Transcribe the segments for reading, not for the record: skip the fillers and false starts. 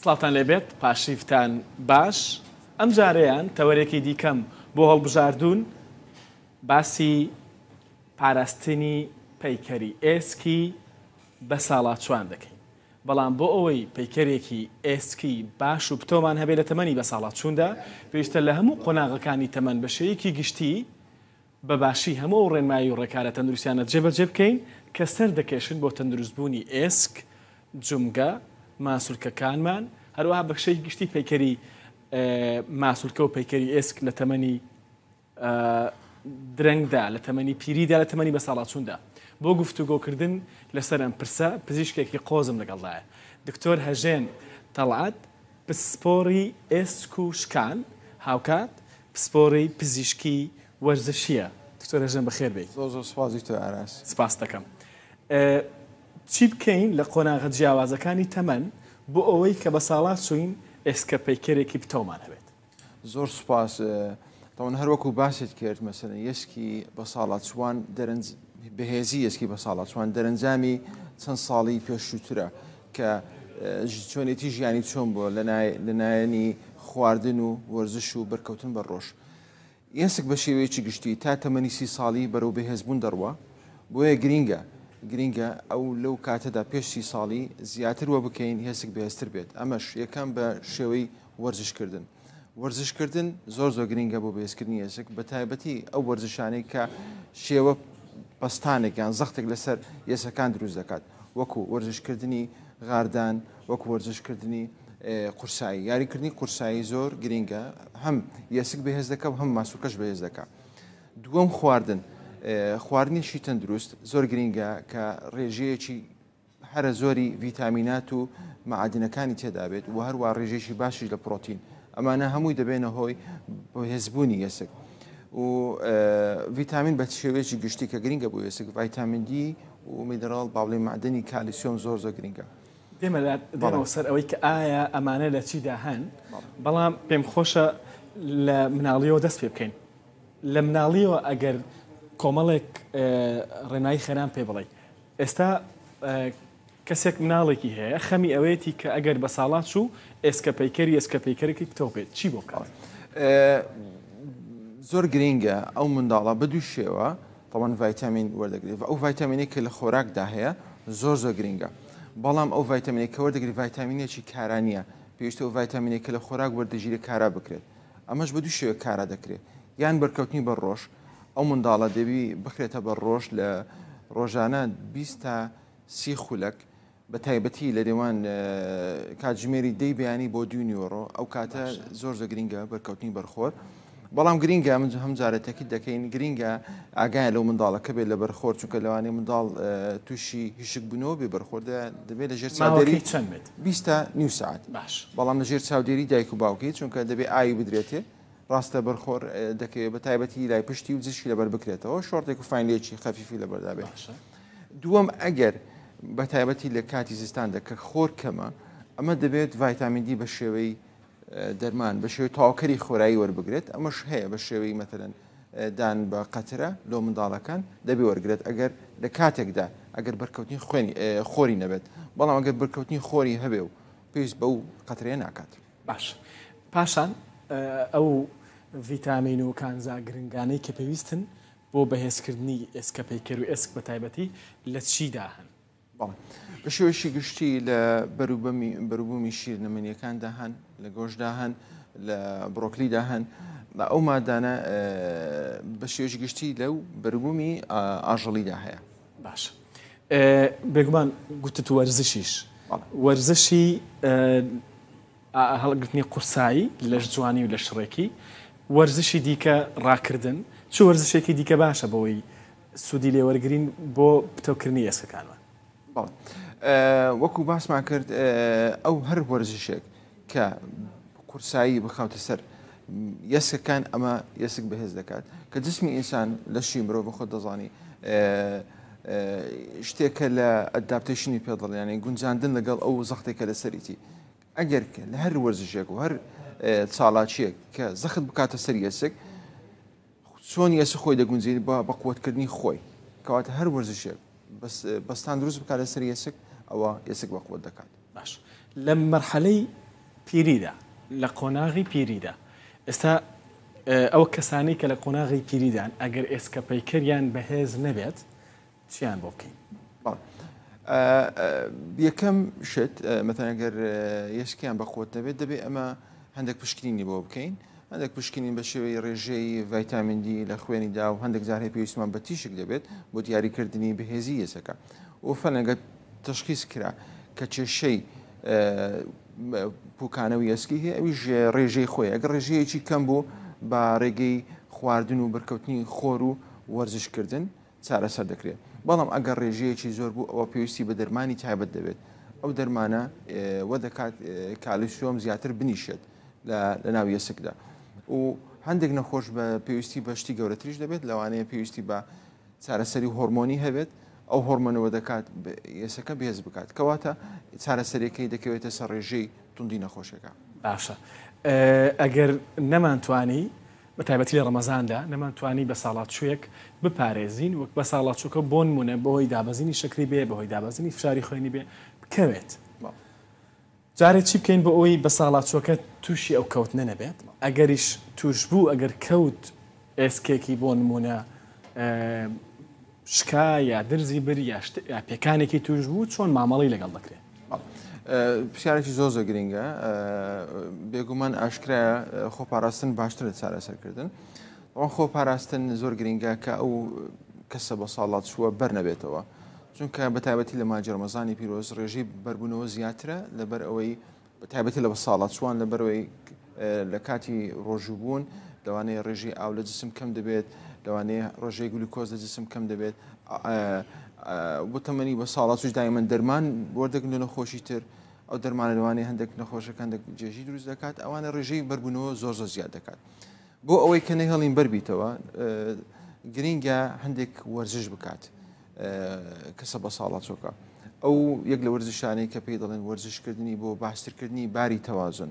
سڵاتان لێبێت پاشیفتان باش ئەم جارەیان تەوەرێکی دیکەم بۆ هەڵبژاردوون باسی پاراستنی پەیکەری ئێسکی بە ساڵات چوان دەکەین بەڵام بۆ ئەوەی پەیکەرێکی ئێسکی باش و پتۆمان هەبێت لە تەمەنی بە ساڵات چووندا پێویستە لە هەموو قۆناغەکانی تەمەن بە شێوەیەکی گشتی بە باشی هەموو ڕێنمایی و ڕێکارە تەندروستیانە جێبەجێ بکەین کە سەر دەکێشن بۆ تەندروستبوونی ئێسک جومگە ماسوولکەکانمان هەروەها بەخشەی گشتی پەیکەری ماسوولکە و پەیکەری ئێسک لە تەمەنی درەنگدا لە تەمەنی پیریدا لە تەمەنی بە ساڵات چووندا بۆ گفتوگۆکردن لەسەر ئەم پرسە پزیشکێکی قۆزم لەگەڵدایە دکتۆر هەژێن تەڵعات پسپۆڕی ئێسک و شکان هاوکات پسپۆڕی پزیشکی وەرزشیە دکتۆر هەژێن بەخێر بێت زۆر سپاسی تۆ ئاراس سپاس دەکەم چی بکەین لە قۆناغە جیاوازەکانی تەمەن بۆ ئەوەی کە بە ساڵات چوین ئێسکە پەیکەرێکی پتۆمان هەبێت زۆر سپاس تاوان هەروەکو باست کرد مەسەرەن یەسکی بە ساڵات چوان بەهێزی یەسکی بە ساڵات چوان دەرەنجامی چەند ساڵی پێشووترە کە چۆنێتی ژیانی چۆن بووە لە نایەنی خواردن و وەرزش و بەرکەوتن بە ڕۆژ ئێسک بە شێوەیەکی گشتی تا تەمەنی 30 ساڵی بەرەو بەهێزبوون دەڕوە بۆیە گرینگە ئەو لەو کاتەدا پێش 30 ساڵی زیاتر وە بکەین هێزک بەهێزتر بێت ئەمەش یەکەم بە شێوەی وەرزشکردن زۆر گرینگە بۆ بەهێزکردنی هێزک بە تایبەتی ئەو وەرزشانەی کە شێوە پەستانێکیان زەختێک لەسەر یەسەکان دروست دەکات وەکو وەرزشکردنی غاردان وەکو وەرزشکردنی قورسایی یاریکردنی قورسایی زۆر گرینگە هەم یەسک بەهێز دەکە و هەم ماسوولکەش بەهێز دەکە دووەم خواردنیشی تەندروست زۆر گرینگە کە ڕێژەیەکی هەرە زۆری ڤیتامینات و مەعادنەکانی تێدا بێت و هەروە ڕێژەیەکی باشی لە پرۆتین ئەمانە هەمووی دەبێنە هۆی بەهێزبوونی یەسک و ڤیتامین بە شێوەیەکی گشتی کە گرینگە بۆ یەسک ڤایتامین دی و مینەرال باڵی معدنی کالیسیۆم زۆر گرینگە دێمە سەر ئەوەی کە ئایا ئەمانە لە چیدا هەن بەڵام پێم خۆشە لە مناڵیەوە دەست پێ بکەین لە مناڵیەوە ئەگەر کۆمەڵێک ڕێنایی خێران پێ بڵێ ئێستا کەسێک مناڵێکی هەیە خەمی ئەوەیەتی کە ئەگەر بە ساڵات چوو ئێسکە پەیکەرێکی پتۆ بێت چی بۆ بکات زۆر گرینگە ئەو منداڵە بە دوو شێوە تەوان ڤایتامین وەردەگرێت ئەو ڤایتامینێک کە لە خۆراکدا هەیە زۆر گرینگە بەڵام ئەو ڤایتامینێک کە وەردەگری ڤایتامینێکی کارانیە پێویستە ئەو ڤایتامینێک کە لە خۆراک وەردەگیرێت کارا بکرێت ئەمەش بە دوو شێوە کارا دەکرێت یان بەرکەوتنی بە ڕۆژ ئەو منداڵە دەبی بخرێتە بە ڕۆژ لە ڕۆژانە 20 تا 30 خولەک بە تایبەتی لە دێوان کاتژمێری دەی بەیانی بۆ 2 نیۆڕۆ ئەو کاتە زۆر گرینگە بەرکەوتنی بەرخۆر بەڵام گرینگە من هەم جارێتەکی دەکەین گرینگە ئاگایە لەو منداڵەکە بێت لە بەرخۆر چونکە لەوانەیە منداڵ تووشی هیشک بوونەوە بێ بەرخۆردە دەبێت لە ژێر چاودێری چەند بێت 20 تا نیو ساعت باش بەڵام لە ژێر چاودێری دایک و باوکی چونکە دەبێت ئاوی بدرێتێ ڕاستە بەرخۆر دەکەوێت بە تایبەتی لای پشتی و زیشکی لەبەر بکرێتەوە شۆرتێک و فینلێکی خەفیفی لەبەردابێت دووەم ئەگەر بە تایبەتی لە کاتی زستاندا کە خۆر کەمە ئەمە دەبێت ڤایتامین دی بە شێوەی دەرمان بە شێوەی تاواکەری خۆرایی وەربگرێت ئەمەش هەیە بە شێوەی مەتەلەن دان بە قەترە لەو منداڵەکان دەبێ وەرگرێت ئەگەر لە کاتێکدا ئەگەر بەرکەوتنی خۆری نەبێت بەڵام ئەگەر بەرکەوتنی خۆری هەبێ و پێویست بەو قەترەیە ناکات باش پاشان ئەو ڤیتامین و کانزا گرنگانەی کە پێویستن بۆ بەهێزکردنی ئێسکە پەیکەر و ئێسک بە تایبەتی لە چیدا هەن بە شێوەیەکی گشتی لە بەروبوومی شیر نمونیەکاندا هەن لە گۆشتدا هەن لە بڕۆکلیدا هەن ئەو مادانە بە شێوەیەکی گشتی لەو بەروبوومی ئاژەڵیدا هەیە باش بێگومان گوتت وەرزشی هەڵگرتنی قورسایی لە جوانی و لە شڕێکی وەرزشی دیکە ڕاکردن چ وەرزشێکی دیکە باشە بۆی سوودی لێوەرگرین بۆ پتۆکردنی ئێسکەکانمان وەکو باسمان کرد ئەو هەر وەرزشێک کە قورسایی بخاتە سەر یەسکەکان ئەمە یەسک بەهێز دەکات کە جسمی ئینسان لە شی مرۆڤ بە خۆت دەزانی شتێکە لە ئەداپتیشنی پێدەڵیانی گونجاندن لەگەڵ ئەو زەختێکە لە سەریتی ئەگەر لە هەر وەرزشێک و هەر چاڵاچیەک کە زەخت بکاتە سەر یەسک چۆن یەسک خۆی دەگونجێت بە قوتکردنی خۆی کەواتە هەر وەرزشێک بەستان دروست بکات لە سەر یەسک ئەوە یەسک بە قوت دەکات باش لە مەرحەلەی پیریدا لە قۆناغی پیریدا ئێستا ئەو کەسانی کە لە قۆناغی پیریدان ئەگەر ئێسکە پەیکەریان بەهێز نەبێت چیان بۆ بکەین یەکەم شت مەتەنەگەر یەشکیان بەخۆت دەبێت دەبێت ئەمە هەندێک پشکنینی بۆ بکەین هەندێک پشکنین بە شێوەی ڕێژەی ڤایتامینندی لە خوێنی دا و هەندێک جار هەیە پێویستمان بە تیشک دەبێت بۆ دیاریکردنی بەهێزی یەسەکە و فەنەگە تشخیص کرا کە کێشەی پوکانەوەی ئەسکی هەیە ئەویش ڕێژەی خۆی ئەگەر ڕێژەیەکی کەم بوو بە ڕێگەی خواردن و بەرکەوتنی خۆر و وەرزشکردن چارەسەر دەکرێت بەڵام ئەگەر ڕێژەیەکی زۆر بوو ئەوە پێویستی بە دەرمانی تایبەت دەبێت ئەو دەرمانە وە دەکات کالیسیۆم زیاتر بنیشێت لە ناو یەسکدا و هەندێک نەخۆش بە پێویستی بەشتی گەورەتریش دەبێت لەوانەیە پێویستی بە چارەسەری هۆرمۆنی هەبێت ئەو هۆرمۆنەوە دەکات یەسەکە بێز بکات کەواتە چارەسەرەکەی دەکەوێتە سەر ڕێژەی توندی نەخۆشەکە باشە ئەگەر نەمانتوانی بە تایبەتی لە ڕەمەزاندا نەمانتوانی بە ساڵاتچوویەک بپارێزین وەک بە ساڵاتچووکە بۆ نمونە بەهۆی دابەزینی شەکری بێ بەهۆی دابەزینی فشاری خوێنی بێ بکەوێت جارێک چی بکەین بۆ ئەوی بە ساڵاتچووکە تووشی ئەو کەوتنە نەبێت ئەگەریش توش بوو ئەگەر کەوت ئێسکێکی بۆ نمونە شکا یا درزی بر یا پێکانێکی توش بوو چۆن مامەڵی لەگەڵ دەکرێت پرسیارێکی زۆر گرنگە بێگومان ئاشکرایە خۆپاراستن باشترە چارەسەرکردن ئەوان خۆپاراستن زۆر گرنگە کە ئەو کەسە بە ساڵات چووە بەرنەبێتەوە چونکە بە تایبەتی لە ماجی ڕەمەزانی پیرۆز ڕێژەی بەربوونەوە زیاترە لەبەر ئەوەی بە تایبەتی لە بە ساڵات چوان لەبەرەوەی لە کاتی ڕۆژوبوون لەوانەیە ڕێژەی ئاو لە جسم کەم دەبێت لەوانەیە ڕۆژەی گلوکۆز لە جسم کەم دەبێت بۆ تەمەنی بە ساڵاتوش دایمەن دەرمان وەردەگرن لە نەخۆشی تر ئەو دەرمانە لەوانەیە هەندێک نەخۆشەکە هەندێک جێژی دروست دەکات ئەوانە ڕێژەی بەربوونەوە زۆر زیاد دەکات بۆ ئەوەی کە نەهێڵین بەربیتەوە گرینگە هەندێک وەرزش بکات کەسە بە ساڵات چۆکە ئەو یەک لە وەرزشانەی کە پێی دەڵێن وەرزشکردنی بۆ باشترکردنی باری تەوازن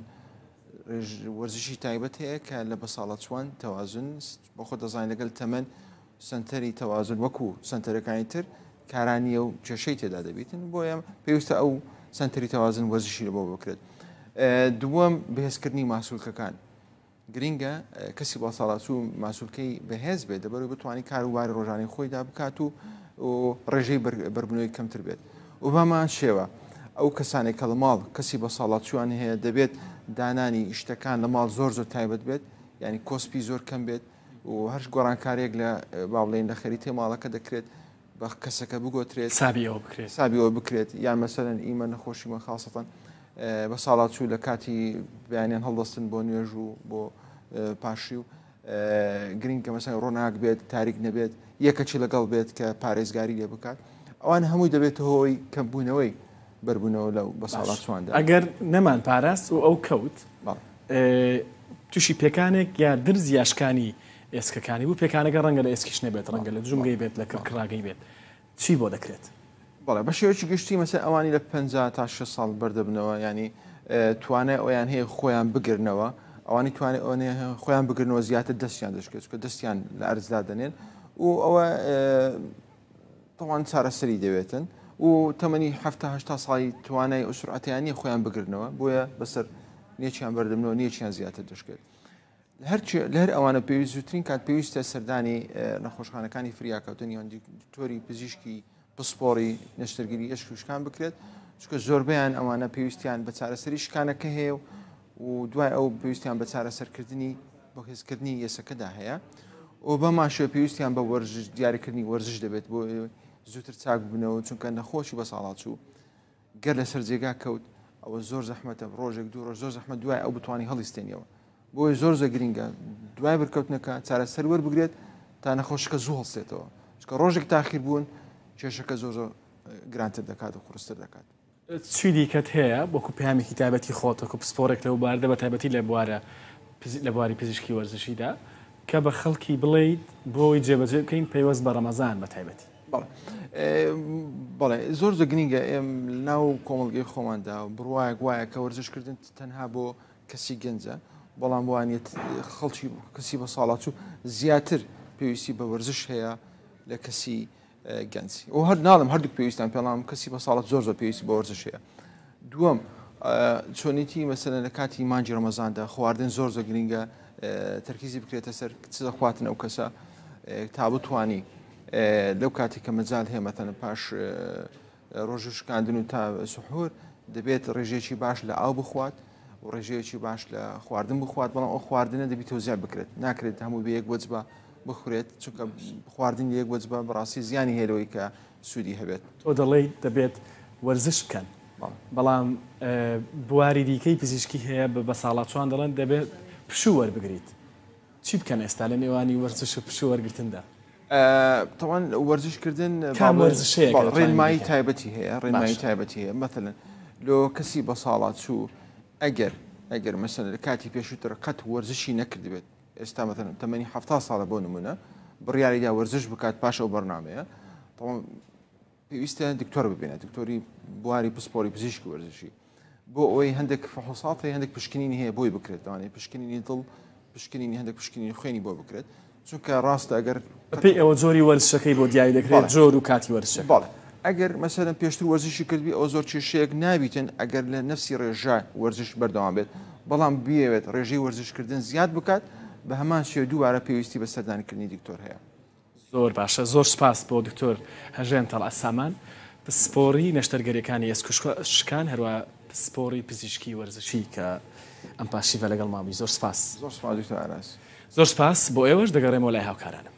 وەرزشی تایبەت هەیە کە لە بە ساڵات چوان تەوازن بۆ خۆ دەزانین لەگەڵ تەمەەن سنتەری تەوازن وەکو سنتەرەکانی تر کارانیە و کێشەی تێدا دەبێتن بۆیە پێویستە ئەو سنتەری تەوازن وەرزشی لە بۆ بکرێت دووەم بەهێزکردنی ماسوولکەکان گرینگە کەسی با ساڵات و ماسوولکەی بەهێز بێت دەبەرەوەی بتوانانی کاروباری ڕۆژانەی خۆیدا بکات و ڕێژەی بەربوونەوەی کەمتر بێت و بەمان شێوە ئەو کەسانێک کە لە ماڵ کەسی بە ساڵات چوان هەیە دەبێت دانانی شتەکان لە ماڵ زۆر تایبەت بێت ینی کۆسپی زۆر کەم بێت و هەرش گۆڕانکارێک لە باڵێن لە خەریتێ ماڵەکە دەکرێت بە کەسەکە بگۆترێت سابیەوە بکرێت یان مەسەرەن ئیمە نەخۆشیمە خاڵسەتەن بە ساڵات چوو لە کاتی بەیانیان هەڵدەستن بۆ نوێژ و بۆ پاشی و گرنگکە مەسەن ڕۆناک بێت تاریک نەبێت یەکەچی لەگەڵ بێت کە پارێزگاری لێ بکات ئەوان هەمووی دەبێت هۆی کەمبوونەوەی بەربوونەوە لەو بە ساڵات چواندا ئەگەر نەمان پاراست و ئەو کەوت تووشی پێکانێک یا درز یاشکانی ئێسکەکانی بوو پێکانەکە ڕەنگە لە ئێسکیش نەبێت ڕەنگە لە جومگەی بێت لە کڕاگەی بێت چی بۆ دەکرێت بەڵێ بە شێوەیەکی گشتی مەسەر ئەوانی لە 50 تا 6 ساڵ بەردەبنەوە ینی توانای ئەویان هەیە خۆیان بگرنەوە ئەوانی توانێت خۆیان بگرنەوە زیاتر دەستیان دەشکێت کە دەستیان لە ئەرزدا دەنێن و ئەوە تەوان چارەسەری دەوێتن و تەمەنی 7 ساڵی توانای ئوسرعەتیانی خۆیان بگرنەوە بۆیە بەسەر نیەکیان بەردەبنەوە نیەکیان زیاتر دەشکێت لە هەر ئەوانە پێویست زووترین کات پێویستە سەردانی نەخۆشخانەکانی فریاکەوتن یان تۆری پزیشکی پسپۆڕی نەشتەرگیری ئەشک و شکان بکرێت چونکە زۆربیان ئەوانە پێویستیان بە چارەسەری شکانەکە هەیە و دوای ئەو پێویستیان بە چارەسەرکردنی بۆ هێزکردنی یەسەکەدا هەیە و بەماشە پێویستیان بە وەرزش دیاریکردنی وەرزش دەبێت بۆ زووتر چاک بنەوە چونکە نەخۆشی بە ساڵات چوو گەر لەسەر جێگا کەوت ئەوە زۆر زەحمەتە ڕۆژێک دوو ڕۆژ زۆر زەحمەت دوای ئەو بتوانانی هەڵیستێنیەوە بۆی زۆر گرنگە دوای بەرکەوتنەکە چارەسەر وەربگرێت تا نەخۆشەکە زوو هەڵسێتەوە چکە ڕۆژێک تاخیر بوون کێشەکە زۆر گرانتر دەکات و قورستر دەکات چی دیکەت هەیە بۆکو پامێکی تایبەتی خۆتەکو پسپۆرێک لەو باردە بە تایبەتی لە بواری پزیشکی وەرزشیدا کە بە خەڵکی بڵیت بۆی جێبەجێ بکەین پەیوەست بە ڕەمەزان بە تایبەتی بەڵێ زۆر گرنگە ئێم ناو کۆمەڵگەی خۆماندا و بڕواایە وایە کە وەرزشکردن تەنها بۆ کەسی گەنجە بەڵام وانێت خەڵکی کەسی بە ساڵات و زیاتر پێویستی بە وەرزش هەیە لە کەسی گەنجی و هەر ناڵم هەردوو پێویستان پێڵام کەسی بە ساڵات زۆر پێویستی بە وەرزش هەیە دووەم چۆنیتی مەسەلەن لە کاتی مانجی ڕەمەزاندا خواردن زۆر گرنگە تەرکیزی بکرێتە سەر چ دەخواتن ئەو کەسە تا بتوانی لەو کاتی کە مەجال هەیە مەتەنە پاش ڕۆژ شکاندن و تا سحور دەبێت ڕێژەیەکی باش لە ئاو بخوات و ڕێژەیەکی باش لە خواردن بخوات بەڵام ئەو خواردنە دەبی تۆزیاد بکرێت ناکرێت هەموو بە یەک وەجبە بخورێت چونکە خواردن یەک وەجبە بەڕاستی زیانی هێلەوەی کە سوودی هەبێت تۆ دەڵێ دەبێت وەرزش بکەن بەڵام بواری دیکەی پزیشکی هەیە بە ساڵاتوان دەڵێن دەبێت پشوو وەربگریت چی بکەن ئێستا لە نێوانی وەرزش و پشوو وەرگرتندا تەوان وەرزشکردن ڕێنمایی تایبەتی هەیە ڕێنمایی تایبەتی هەیە مەثلەن لۆ کەسی بە ساڵات چوو ئەگەر مەسەن لە کاتی پێشووتر قەت وەرزشی نەکرد بێت ئێستا مەثلەن تەمەنی 70 ساڵە بۆ نمونە بڕیاریدا وەرزش بکات پاش ئەو بەرنامەیە پێویستە دکتۆر ببینێت دکتۆری بواری پسپۆری پزیشکی وەرزشی بۆ ئەوەی هەندێک فحوساتی هەندێک پشکنینی هەیە بۆی بکرێت دەوانێت پشکنینی دڵ پشکنینی هەندێک پشکنینی خوێنی بۆ بکرێت چونکە ڕاستە ئەگەر پێی ئەوە زۆری وەرزشەکەی بۆ دیاری دەکرێت زۆر و کاتی وەرزشە باڵێ ئەگەر مەسەلەن پێشتر وەرزشی کردبی ئەو زۆر کێشەیەک نابیتن ئەگەر لە نفسی ڕێژە وەرزش بەردەوام بێت بەڵام بیاوێت ڕێژەی وەرزشکردن زیاد بکات بە هەمان شێوە دووبارە پێویستی بە سەردانکردنی دکتۆر هەیە زۆر باشە زۆر سپاس بۆ دکتۆر هەژێن تەڵعەسامان پسپۆڕی نەشتەرگەریەکانی ئێسکوشکان هەروە پسپۆڕی پزیشکی وەرزشی کە ئەم پاشیڤە لەگەڵ مامی زۆر سپاس زۆر سپاس دکتۆر ئاراس زۆر سپاس بۆ ئێوەش دەگەڕێمەوە لای هاوکارانم